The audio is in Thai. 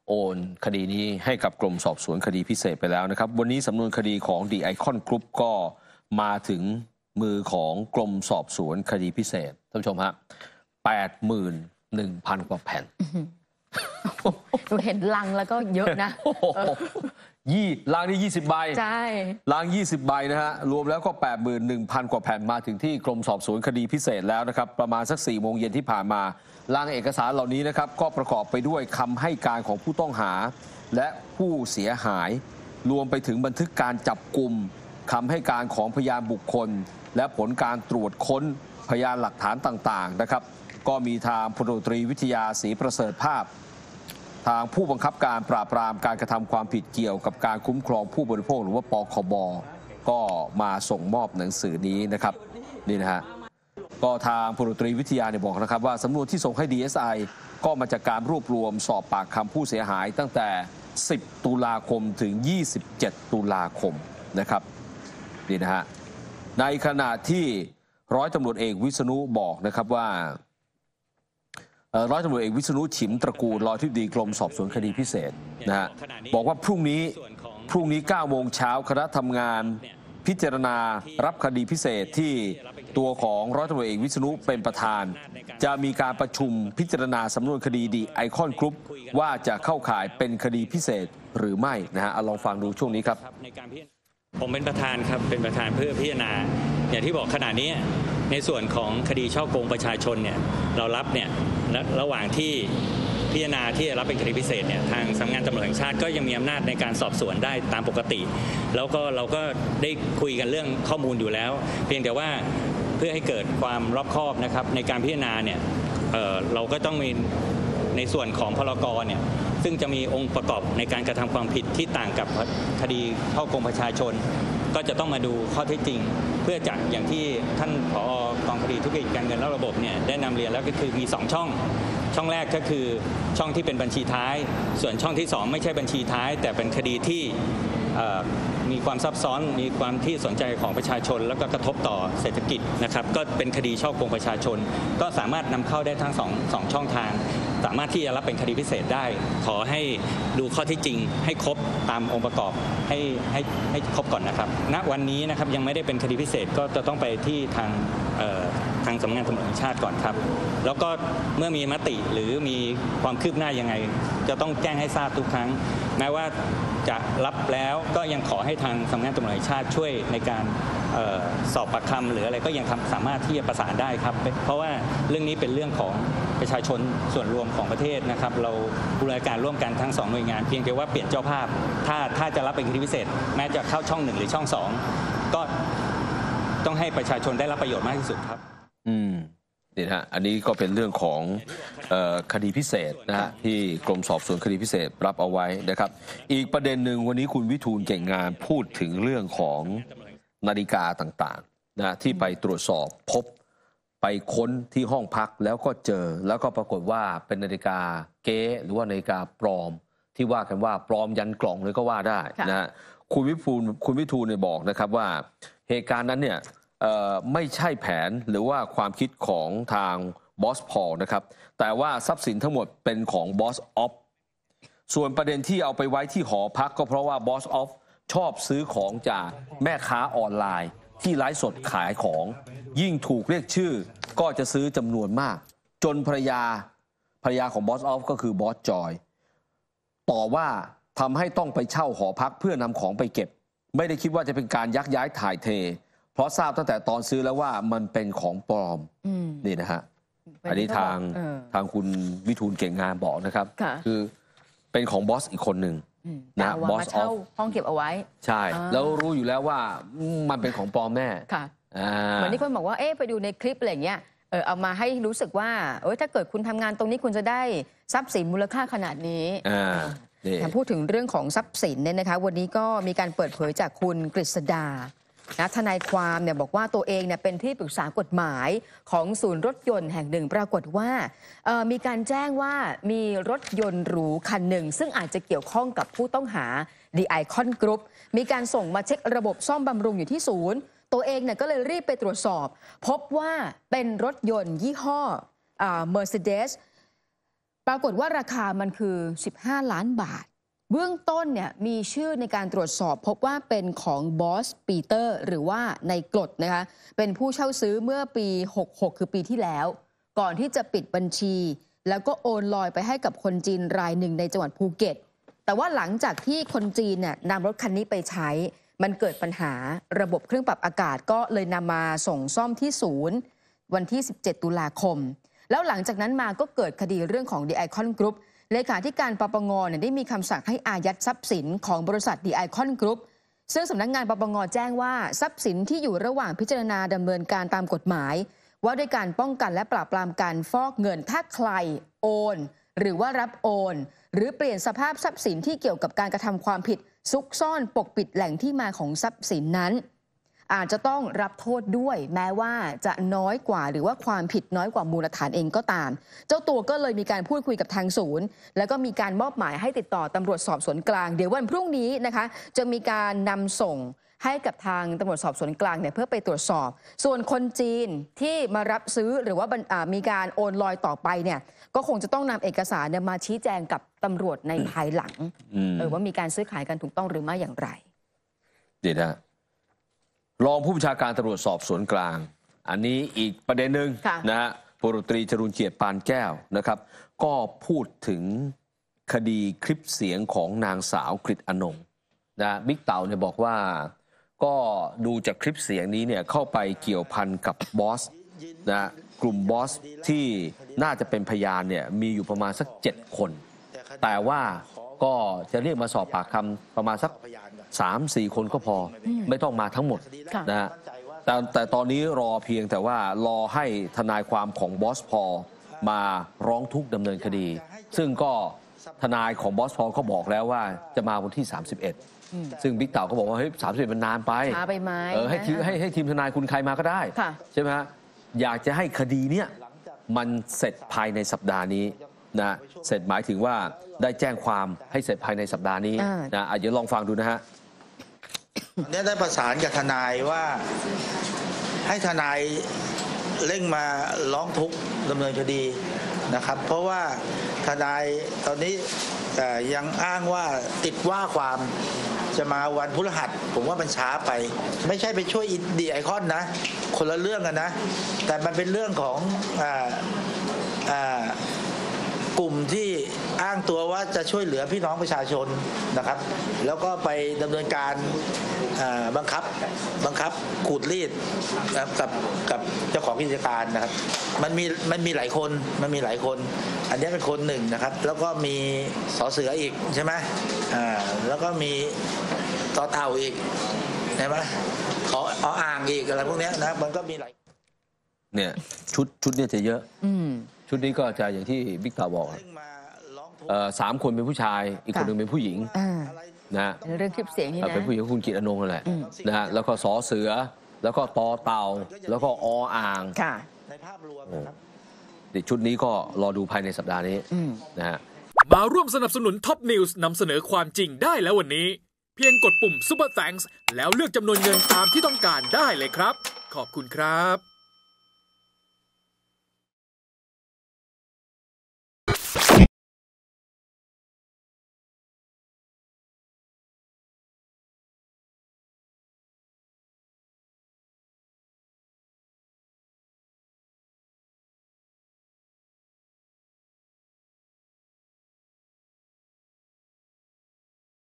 โอนคดีนี้ให้กับกรมสอบสวนคดีพิเศษไปแล้วนะครับวันนี้สำนวนคดีของ The Icon Group ก็มาถึงมือของกรมสอบสวนคดีพิเศษท่านผู้ชมฮะ 81,000 กว่าแผ่นดูเห็นลังแล้วก็เยอะนะลังนี่20 ใบใช่ลัง20 ใบนะฮะรวมแล้วก็ 81,000 กว่าแผ่นมาถึงที่กรมสอบสวนคดีพิเศษแล้วนะครับประมาณสัก 4 โมงเย็นที่ผ่านมาลังเอกสารเหล่านี้นะครับก็ประกอบไปด้วยคำให้การของผู้ต้องหาและผู้เสียหายรวมไปถึงบันทึกการจับกุมคำให้การของพยานบุคคลและผลการตรวจค้นพยานหลักฐานต่างๆนะครับก็มีทางพลตรีวิทยาศรีประเสริฐภาพทางผู้บังคับการปราบปรามการกระทำความผิดเกี่ยวกับการคุ้มครองผู้บริโภคหรือว่าปคบ.ก็มาส่งมอบหนังสือนี้นะครับนี่นะฮะก็ทางพลตรีวิทยาเนี่ยบอกนะครับว่าสำนวนที่ส่งให้ DSI ก็มาจากการรวบรวมสอบปากคำผู้เสียหายตั้งแต่ 10 ตุลาคมถึง 27 ตุลาคมนะครับนี่นะฮะในขณะที่ร้อยตำรวจเอกวิษณุบอกนะครับว่าร้อยตำรวจเอกวิษณุฉิมตระกูลรองอธิบดีกรมสอบสวนคดีพิเศษนะฮะบอกว่าพรุ่งนี้9 โมงเช้าคณะทำงานพิจารณารับคดีพิเศษที่ตัวของร้อยตำรวจเอกวิษณุเป็นประธานจะมีการประชุมพิจารณาสำนวนคดีThe Icon Groupว่าจะเข้าข่ายเป็นคดีพิเศษหรือไม่นะฮะลองฟังดูช่วงนี้ครับผมเป็นประธานครับเป็นประธานเพื่อพิจารณาอย่างที่บอกขณะนี้ในส่วนของคดีฉ้อโกงประชาชนเนี่ยเรารับเนี่ยระหว่างที่พิจารณาที่จะรับเป็นคดีพิเศษเนี่ยทางสำนักงานตำรวจแห่งชาติก็ยังมีอำนาจในการสอบสวนได้ตามปกติแล้วก็เราก็ได้คุยกันเรื่องข้อมูลอยู่แล้วเพียงแต่ว่าเพื่อให้เกิดความรอบคอบนะครับในการพิจารณาเนี่ยเราก็ต้องมีในส่วนของพรก.เนี่ยซึ่งจะมีองค์ประกอบในการกระทำความผิดที่ต่างกับคดีฉ้อโกงประชาชนก็จะต้องมาดูข้อเท็จจริงเพื่อจะอย่างที่ท่านผอ.กองคดีทุจริตการเงินนอกระบบเนี่ยได้นำเรียนแล้วก็คือมี2 ช่องแรกก็คือช่องที่เป็นบัญชีท้ายส่วนช่องที่2ไม่ใช่บัญชีท้ายแต่เป็นคดีที่มีความซับซ้อนมีความที่สนใจของประชาชนแล้วก็กระทบต่อเศรษฐกิจนะครับก็เป็นคดีฉ้อโกงประชาชนก็สามารถนำเข้าได้ทั้ง2 ช่องทางสามารถที่จะรับเป็นคดีพิเศษได้ขอให้ดูข้อที่จริงให้ครบตามองค์ประกอบให้ครบก่อนนะครับณวันนี้นะครับยังไม่ได้เป็นคดีพิเศษก็จะต้องไปที่ทางสำนักงานตำรวจแห่งชาติก่อนครับแล้วก็เมื่อมีมติหรือมีความคืบหน้ายังไงจะต้องแจ้งให้ทราบทุกครั้งแม้ว่าจะรับแล้วก็ยังขอให้ทางสำนักงานตำรวจแห่งชาติช่วยในการสอบปากคำหรืออะไรก็ยังสามารถที่จะประสานได้ครับเพราะว่าเรื่องนี้เป็นเรื่องของประชาชนส่วนรวมของประเทศนะครับเราบูรณาการร่วมกันทั้ง2 หน่วยงานเพียงแต่ว่าเปลี่ยนเจ้าภาพถ้าจะรับเป็นคดีพิเศษแม้จะเข้าช่อง1หรือช่อง2ก็ต้องให้ประชาชนได้รับประโยชน์มากที่สุดครับนี่นะฮะอันนี้ก็เป็นเรื่องของคดีพิเศษนะฮะที่กรมสอบสวนคดีพิเศษรับเอาไว้นะครับอีกประเด็นหนึ่งวันนี้คุณวิทูลเก่งงานพูดถึงเรื่องของนาฬิกาต่างๆนะที่ไปตรวจสอบพบไปค้นที่ห้องพักแล้วก็เจอแล้วก็ปรากฏว่าเป็นนาฬิกาเก๊หรือว่านาฬิกาปลอมที่ว่ากันว่าปลอมยันกล่องเลยก็ว่าได้นะฮะคุณวิทูลเนี่ยบอกนะครับว่าเหตุการณ์นั้นเนี่ยไม่ใช่แผนหรือว่าความคิดของทางบอสพอลนะครับแต่ว่าทรัพย์สินทั้งหมดเป็นของบอสออฟส่วนประเด็นที่เอาไปไว้ที่หอพักก็เพราะว่าบอสออฟชอบซื้อของจากแม่ค้าออนไลน์ที่ไลฟ์สดขายของยิ่งถูกเรียกชื่อก็จะซื้อจำนวนมากจนภรรยาของบอสออฟก็คือบอสจอยต่อว่าทำให้ต้องไปเช่าหอพักเพื่อนำของไปเก็บไม่ได้คิดว่าจะเป็นการยักย้ายถ่ายเทเพราะทราบตั้งแต่ตอนซื้อแล้วว่ามันเป็นของปลอมนี่นะฮะอันนี้ทางคุณวิทูลเก่งงานบอกนะครับคือเป็นของบอสอีกคนหนึ่งนะบอสออฟห้องเก็บเอาไว้ใช่แล้วรู้อยู่แล้วว่ามันเป็นของปลอมแน่ค่ะเหมือนที่คนบอกว่าไปดูในคลิปอะไรเงี้ยเอามาให้รู้สึกว่าถ้าเกิดคุณทำงานตรงนี้คุณจะได้ทรัพย์สินมูลค่าขนาดนี้พูดถึงเรื่องของทรัพย์สินเนี่ยนะคะวันนี้ก็มีการเปิดเผยจากคุณกฤษดาทนายความเนี่ยบอกว่าตัวเองเนี่ยเป็นที่ปรึกษากฎหมายของศูนย์รถยนต์แห่งหนึ่งปรากฏว่ามีการแจ้งว่ามีรถยนต์หรูคันหนึ่งซึ่งอาจจะเกี่ยวข้องกับผู้ต้องหา The Icon Group มีการส่งมาเช็คระบบซ่อมบำรุงอยู่ที่ศูนย์ตัวเองเนี่ยก็เลยรีบไปตรวจสอบพบว่าเป็นรถยนต์ยี่ห้อMercedes ปรากฏว่าราคามันคือ15 ล้านบาทเบื้องต้นเนี่ยมีชื่อในการตรวจสอบพบว่าเป็นของบอสปีเตอร์หรือว่าในกรดนะคะเป็นผู้เช่าซื้อเมื่อปี66คือปีที่แล้วก่อนที่จะปิดบัญชีแล้วก็โอนลอยไปให้กับคนจีนรายหนึ่งในจังหวัดภูเก็ตแต่ว่าหลังจากที่คนจีนเนี่ยนำรถคันนี้ไปใช้มันเกิดปัญหาระบบเครื่องปรับอากาศก็เลยนำมาส่งซ่อมที่ศูนย์วันที่17 ตุลาคมแล้วหลังจากนั้นมาก็เกิดคดีเรื่องของ The Icon Group เลขาธิการปปงได้มีคำสั่งให้อายัดทรัพย์สินของบริษัท The Icon Group ซึ่งสำนักงานปปงแจ้งว่าทรัพย์สินที่อยู่ระหว่างพิจารณาดำเนินการตามกฎหมายว่าด้วยการป้องกันและปราบปรามการฟอกเงินถ้าใครโอนหรือว่ารับโอนหรือเปลี่ยนสภาพทรัพย์สินที่เกี่ยวกับการกระทำความผิดซุกซ่อนปกปิดแหล่งที่มาของทรัพย์สินนั้นอาจจะต้องรับโทษด้วยแม้ว่าจะน้อยกว่าหรือว่าความผิดน้อยกว่ามูลฐานเองก็ตามเจ้าตัวก็เลยมีการพูดคุยกับทางศูนย์แล้วก็มีการมอบหมายให้ติดต่อตำรวจสอบสวนกลางเดี๋ยววันพรุ่งนี้นะคะจะมีการนำส่งให้กับทางตำรวจสอบสวนกลางเนี่ยเพื่อไปตรวจสอบส่วนคนจีนที่มารับซื้อหรือว่ามีการโอนลอยต่อไปเนี่ยก็คงจะต้องนำเอกสารมาชี้แจงกับตำรวจในภายหลังว่ามีการซื้อขายกันถูกต้องหรือไม่อย่างไรเดี๋ยวนะรองผู้บัญชาการตำรวจสอบสวนกลางอันนี้อีกประเด็นหนึ่งนะฮะพลตรีจรูญเกียรติปานแก้วนะครับก็พูดถึงคดีคลิปเสียงของนางสาวกฤษอนงนะบิ๊กเต่าเนี่ยบอกว่าก็ดูจากคลิปเสียงนี้เนี่ยเข้าไปเกี่ยวพันกับบอสนะกลุ่มบอสที่น่าจะเป็นพยานเนี่ยมีอยู่ประมาณสัก7 คนแต่ว่าก็จะเรียกมาสอบปากคำประมาณสัก3-4 คนก็พอไม่ต้องมาทั้งหมดนะฮะแต่ตอนนี้รอเพียงแต่ว่ารอให้ทนายความของบอสพอมาร้องทุกข์ดำเนินคดีซึ่งก็ทนายของบอสพอก็บอกแล้วว่าจะมาวันที่31ซึ่งบิ๊กเต่าก็บอกว่าเฮ้ย31มันนานไปช้าไปไหมให้ทีมทนายคุณใครมาก็ได้ใช่ไหมฮะอยากจะให้คดีเนี้ยมันเสร็จภายในสัปดาห์นี้นะเสร็จหมายถึงว่าได้แจ้งความให้เสร็จภายในสัปดาห์นี้นะเดี๋ยวลองฟังดูนะฮะเนี่ยได้ประสานกับทนายว่าให้ทนายเร่งมาร้องทุกข์ดำเนินคดีนะครับเพราะว่าทนายตอนนี้ยังอ้างว่าติดว่าความจะมาวันพฤหัสผมว่ามันช้าไปไม่ใช่ไปช่วยดีไอคอนนะคนละเรื่องกันนะแต่มันเป็นเรื่องของกลุ่มที่อ้างตัวว่าจะช่วยเหลือพี่น้องประชาชนนะครับแล้วก็ไปดำเนินการบังคับขูดรีดกับเจ้าของกิจการนะครับมันมีหลายคนอันนี้เป็นคนหนึ่งนะครับแล้วก็มีสอเสืออีกใช่ไหมแล้วก็มีต่อเต่าอีกใช่ไหมขออ่างอีกอะไรพวกนี้นะมันก็มีหลายเนี่ยชุดเนี่ยจะเยอะชุดนี้ก็จะอย่างที่บิ๊กเต่าบอก3 คนเป็นผู้ชายอีกคนหนึ่งเป็นผู้หญิงนะเรื่องคลิปเสียงนี่นะเป็นผู้หญิงคุณกฤษอนงนั่นแหละนะฮะแล้วก็สอเสือแล้วก็ตอเต่าแล้วก็ออ่างในภาพรวมชุดนี้ก็รอดูภายในสัปดาห์นี้นะฮะมาร่วมสนับสนุนท็อปนิวส์นำเสนอความจริงได้แล้ววันนี้เพียงกดปุ่ม Super Thanks แล้วเลือกจำนวนเงินตามที่ต้องการได้เลยครับขอบคุณครับ